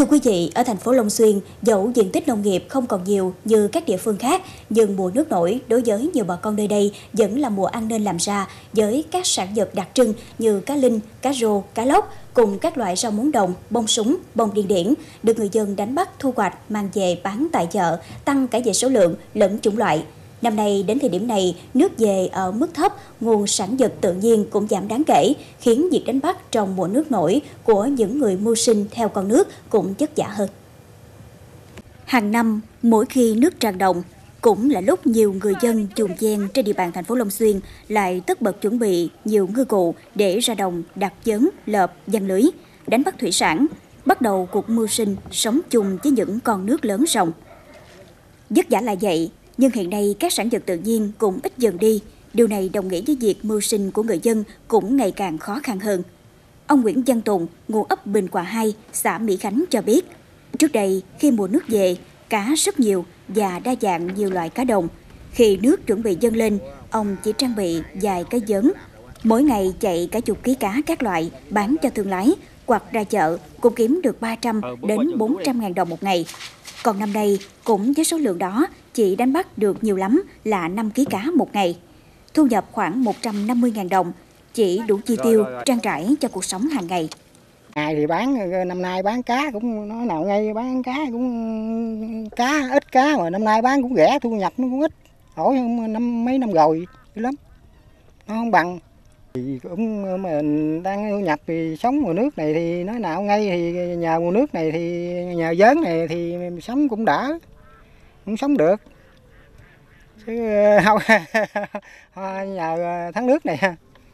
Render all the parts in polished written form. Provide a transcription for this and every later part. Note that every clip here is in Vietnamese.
Thưa quý vị, ở thành phố Long Xuyên, dẫu diện tích nông nghiệp không còn nhiều như các địa phương khác, nhưng mùa nước nổi đối với nhiều bà con nơi đây vẫn là mùa ăn nên làm ra với các sản vật đặc trưng như cá linh, cá rô, cá lóc cùng các loại rau muống đồng, bông súng, bông điên điển được người dân đánh bắt thu hoạch mang về bán tại chợ, tăng cả về số lượng lẫn chủng loại. Năm nay, đến thời điểm này, nước về ở mức thấp, nguồn sản vật tự nhiên cũng giảm đáng kể, khiến việc đánh bắt trong mùa nước nổi của những người mưu sinh theo con nước cũng vất vả hơn. Hàng năm, mỗi khi nước tràn đồng, cũng là lúc nhiều người dân chuồng ven trên địa bàn thành phố Long Xuyên lại tất bật chuẩn bị nhiều ngư cụ để ra đồng đặt vấn, lợp, giăng lưới, đánh bắt thủy sản, bắt đầu cuộc mưu sinh sống chung với những con nước lớn rộng. Vất vả là vậy, nhưng hiện nay các sản vật tự nhiên cũng ít dần đi. Điều này đồng nghĩa với việc mưu sinh của người dân cũng ngày càng khó khăn hơn. Ông Nguyễn Văn Tùng, ngụ ấp Bình Hòa 2, xã Mỹ Khánh cho biết, trước đây khi mùa nước về, cá rất nhiều và đa dạng nhiều loại cá đồng. Khi nước chuẩn bị dâng lên, ông chỉ trang bị vài cái vớn. Mỗi ngày chạy cả chục ký cá các loại bán cho thương lái hoặc ra chợ cũng kiếm được 300 đến 400 ngàn đồng một ngày. Còn năm nay, cũng với số lượng đó, chị đánh bắt được nhiều lắm là 5 kg cá một ngày. Thu nhập khoảng 150.000 đồng, chị đủ chi tiêu, trang trải cho cuộc sống hàng ngày. Ngày thì năm nay bán cá cũng nói nào ngay bán cá cũng ít cá mà năm nay bán cũng rẻ, thu nhập nó cũng ít. Hỏi hơn mấy năm rồi lắm, nó không bằng. Thì cũng mình đang thu nhập thì sống mùa nước này thì nói nào ngay thì nhờ mùa nước này thì nhờ vớn này thì sống cũng đỡ, cũng sống được. Chứ nhờ tháng nước này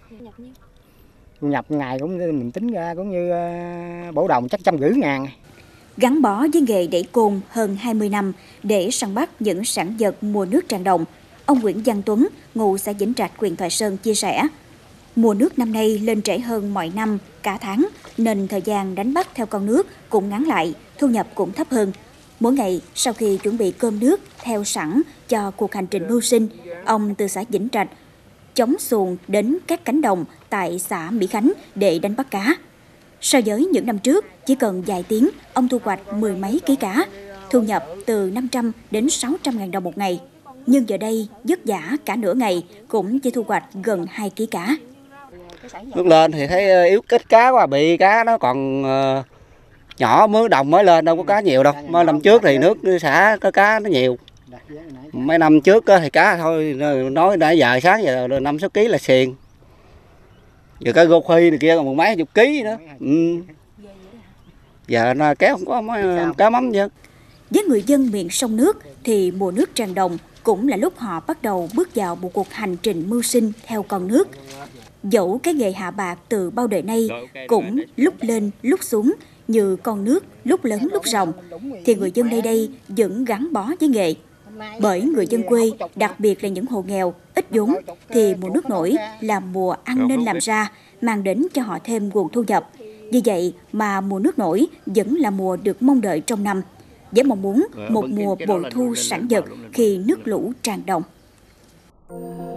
nhập ngày cũng mình tính ra cũng như bổ đồng chắc 150.000. Gắn bó với nghề đẩy côn hơn 20 năm để săn bắt những sản vật mùa nước tràn đồng, ông Nguyễn Văn Tuấn, ngụ xã Vĩnh Trạch, huyện Thoại Sơn chia sẻ, mùa nước năm nay lên trễ hơn mọi năm cả tháng nên thời gian đánh bắt theo con nước cũng ngắn lại, thu nhập cũng thấp hơn. Mỗi ngày sau khi chuẩn bị cơm nước theo sẵn cho cuộc hành trình mưu sinh, ông từ xã Vĩnh Trạch chống xuồng đến các cánh đồng tại xã Mỹ Khánh để đánh bắt cá. So với những năm trước, chỉ cần vài tiếng, ông thu hoạch 10 mấy ký cá, thu nhập từ 500 đến 600 ngàn đồng một ngày. Nhưng giờ đây, vất vả cả nửa ngày cũng chỉ thu hoạch gần 2 ký cá. Nước lên thì thấy yếu kết cá quá, bị cá nó còn nhỏ, mới đồng mới lên đâu có cá nhiều đâu. Mấy năm trước thì nước xả có cá nó nhiều. Mấy năm trước thì cá thôi, nói nãy giờ sáng giờ 5-6 ký là xiền. Giờ cá gô khuy này kia còn mấy chục ký nữa. Giờ nó kéo không có cá mắm chứ. Với người dân miền sông nước thì mùa nước tràn đồng cũng là lúc họ bắt đầu bước vào một cuộc hành trình mưu sinh theo con nước. Dẫu cái nghề hạ bạc từ bao đời nay cũng lúc lên lúc xuống như con nước lúc lớn lúc rộng, thì người dân nơi đây vẫn gắn bó với nghề. Bởi người dân quê, đặc biệt là những hộ nghèo, ít vốn, thì mùa nước nổi là mùa ăn nên làm ra, mang đến cho họ thêm nguồn thu nhập. Vì vậy mà mùa nước nổi vẫn là mùa được mong đợi trong năm, với mong muốn một mùa bội thu sản vật khi nước lũ tràn đồng.